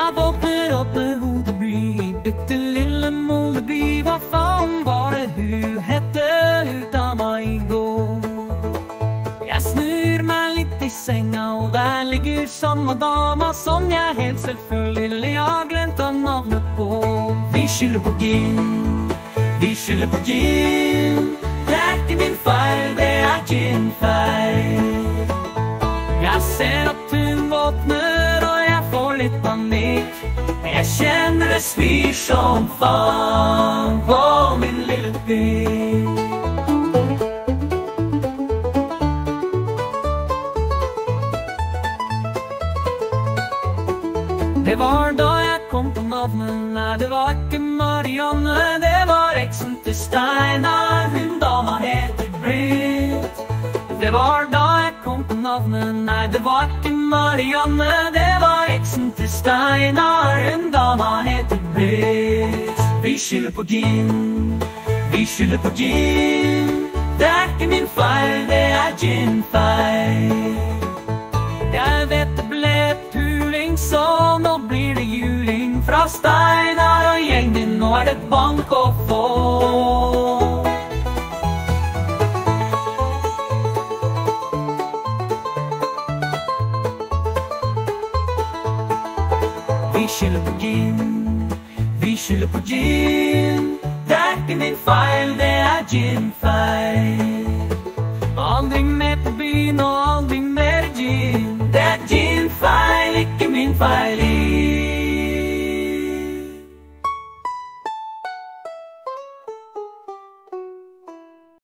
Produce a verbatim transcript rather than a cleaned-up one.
Jeg våkner opp med hodebry, bitte lille Moleby. Hva faen var det hun hette, hun dama i går? Jeg snur meg litt i senga, og der ligger samme dama som jeg helt selvfølgelig har glemt av navnet på. Vi skylder på gin, vi skylder på gin. Det er ikke min feil, det er gin feil. Jeg ser at hun våkner, og jeg får litt panikk. Jeg kjenner det svir som faen på min lille by. Det var da jeg kom på navnet. Nei, det var ikke Marianne, det var eksen til Steinar. Hun dama heter Britt. Det var da jeg kom på navnet. Nei, det var ikke Marianne, det var eksen til Steinar. Hun dama heter Britt. Vi skylder på gin, vi skylder på gin. Det er ikke min feil, det er gin feil. Jeg vet det ble puling, så nå blir det juling fra Steinar og gjengen. Nå er det bank å få. Vi skylder på gin, vi skylder på gin. Det er ikke min feil, det er gin feil. Aldri mer på byen og